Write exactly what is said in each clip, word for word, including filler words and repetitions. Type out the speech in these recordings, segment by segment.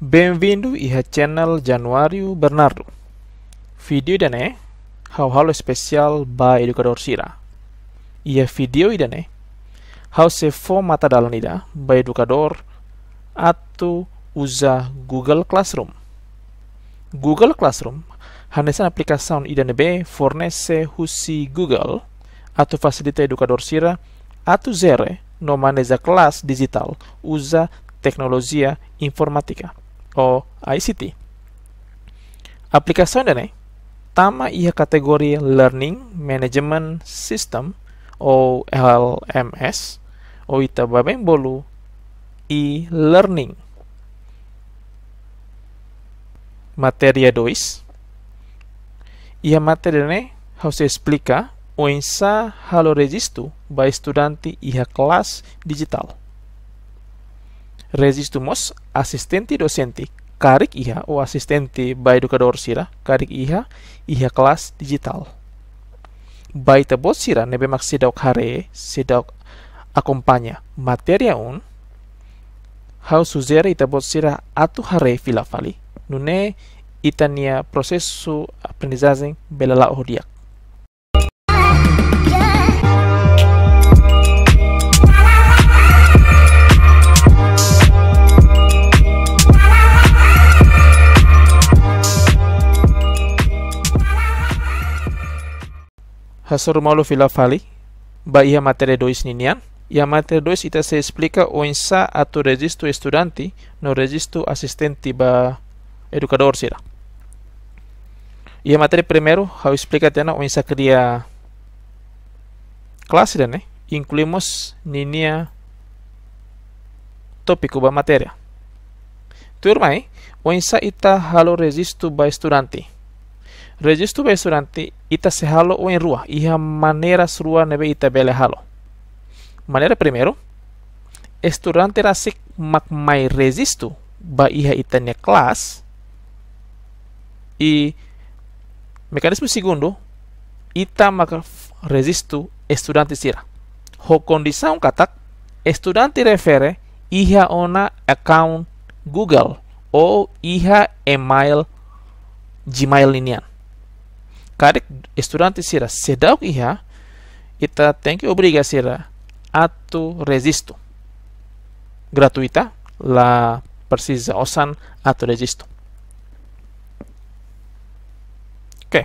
Bem-vindo ao channel Januário Bernardo. Video idane how halo especial ba educador Sira. Ia video idane how se formata dalam ida ba educador atau usa Google Classroom. Google Classroom hanesan aplicação idane be fornece husi Google atau facilita educador Sira atau zere no maneja kelas digital usa tecnologia informática o I C T. Aplicação ini tama ia kategori Learning Management System o L M S o ita babem bolu e-learning. Materia dois. Ia matéria ini harus explica o insa halo registro ba estudante ia kelas digital. Resistumos asistente docente karik iha o asistente ba educador Sira karik iha iha kelas digital. Ba ita bot Sira nebe mak sidok hare sidok akompanya materia un how suzera ita bot Sira atu hare filafali nune itania prosesu aprendizagem belala ohdiak. Hasor malu filafali ba ia matéria dois ninian. Ia matéria dois ita se explica o insa atau registro estudante no registro assistente ba educador Sira. Ia matéria primeiro how explica tena o insa cria classe dane incluímos ninia tópico ba matéria. Turma o insa ita halo registro ba estudante. Registro ba estudante ita se halo o en rua iha maneira rua nebe ita bele halo. Maneira primeiro, estudante rasik mak mai registro ba iha itanya kelas e mekanismo segundo ita mak registro estudante Sira. Ho condição katak estudante refere iha ona account Google ou iha email Gmail linian. Karik estudante Sira sedau iha ita tem que obrigar Sira atau registro gratuita la precisa osan atau registro. Ok,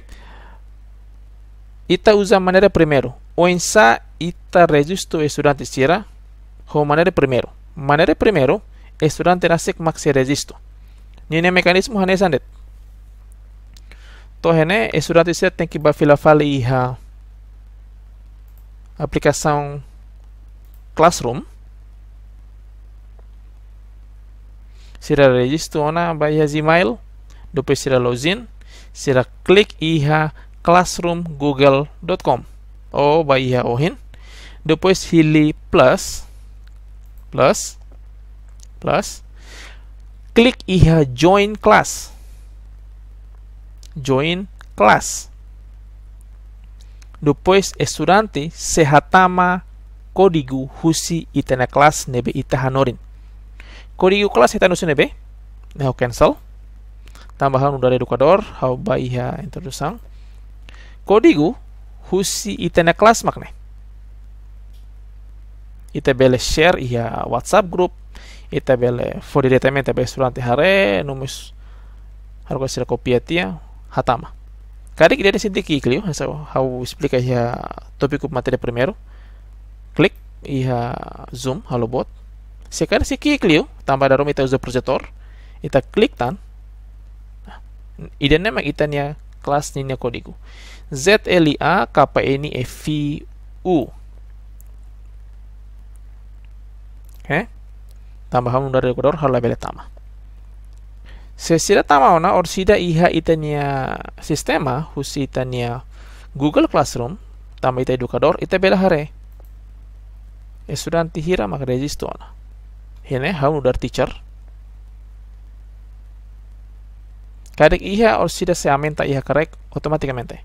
ita usa maneira primeiro o insa ita registro estudante Sira ho maneira primeiro maneira primeiro estudante nasik mak se registro nini mekanismo hanesandet. Toh hene estudante Sira tem que bafilafali iha aplicação Classroom. Sira registro ona ba iha Gmail, depois sira login, sira klik iha classroom google dot com ou ba iha ohin, depois hili plus plus plus klik iha join class. Join class. Depois estudante se hatama código husi itana class nebe ita hanorin. Código class ita nusu nebe. Nah cancel. Tambahan udara educador how ba iha introdução. Código husi itana class makne. Ita bele share iha WhatsApp group. Ita bele for diretamente ba estudante hare numus harga sira copia tia hatama. Karik dia senti clio, how explica iha tópico matéria primeiro. Klik iha zoom halo bot. Sekarang si clio tambah darom ita usa projetor. Ita klik tan. Ida nama itanya kelas ninya kodigo. Z L I A K P N I F U. Oke. Tambahan dari kodor halo bele tama. Se sira tama ona or sida iha itania sistema husi itania Google Classroom tama ita educador ita bela hare estudante hira mak registro ona hene how udar teacher kadek iha or sida se aumenta iha correct automáticamente.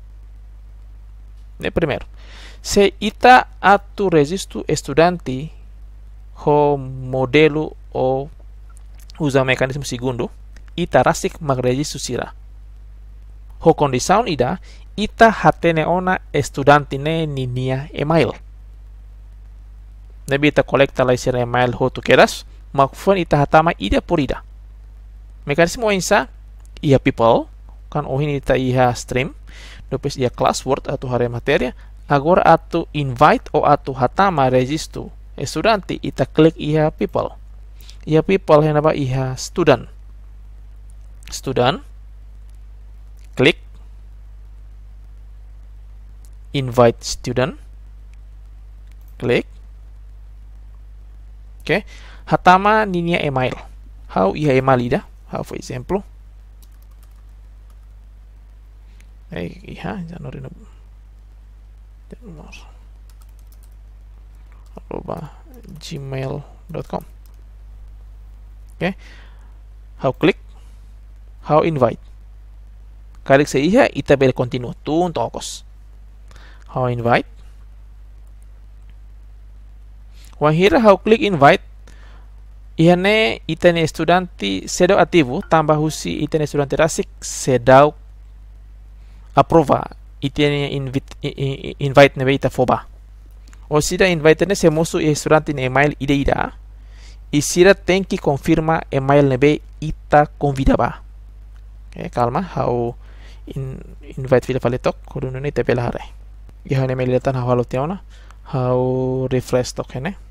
Ne primero se ita atu registro estudante ho modelo o usa mekanisme segundo, ita rasik magregistru sira. Ho condição ida, ita hatene ona estudante ne ninia email. Nebi ita kolekta lai sira email ho tu keras, makfun ita hatama ida por ida. Mekanisme oinsa, ia people, kan ohin ita iha stream, depois ia classword atau hare materia, agora atu invite ou atu hatama registro estudante, ita klik iha people. Iha people henaba iha student. Student, klik invite student, klik. Oke, okay. Hatama ninia email. How iha email ida? How for example. Eh, iha Januari Januari arroba gmail dot com. Oke, okay. How klik, how invite. Kalik sa iha, ita bel continue tun tokos. How invite. Wahira how klik invite. Ihane itane estudante sedau ativo tambah husi itane estudante rasik sedau aprova itane invite invite nebe ita foba. O sida invite ne se mosu estudante ne email ide ida. Isira tem que confirma email nebe ita convidaba. Okay, calma, how in invite vila faletok kudu ne te pelare. Ihane email datan how halo tiona, how refresh tok hene.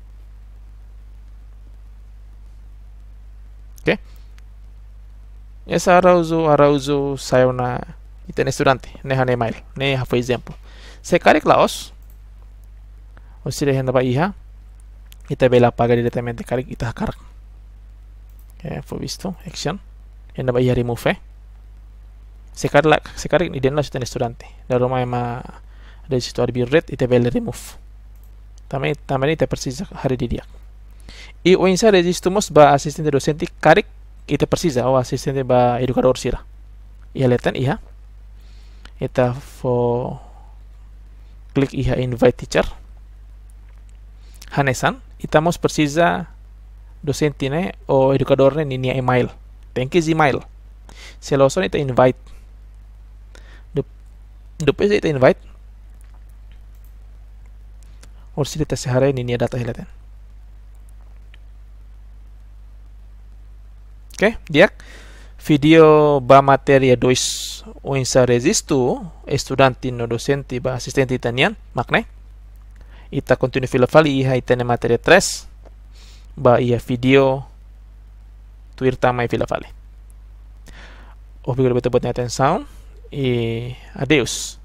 Oke, okay. Esa arauzo arauzo sayona itane estudante ne hane email ne ha for example. Se kare klaus o sira henda ba iha ita bela paga diretamente kare ita karak. Okay, for visto action henda ba iha remove. Se kare la se kare ni den la itane estudante. Da roma ema da situ arbi red ita bela remove. Também também ita precisa hari dia. E o insa registramos ba asistente docente karik ita precisa o asistente ba educador sira. Ia letan iha. Ita fo klik iha invite teacher. Hanesan, itamos precisa docente ne o educador ne ninia email. Tem que email. Se lo son ita invite. Depois ita invite. Or sila ita sehare ninia data hilatan. Oke, okay, dia video ba materia dois o insa resistu estudante no docente ba asistente itanian makne ita continue fila fali iha itane materia tres ba ia video tuir tamai fila fali. Obrigado por ter atenção e adeus.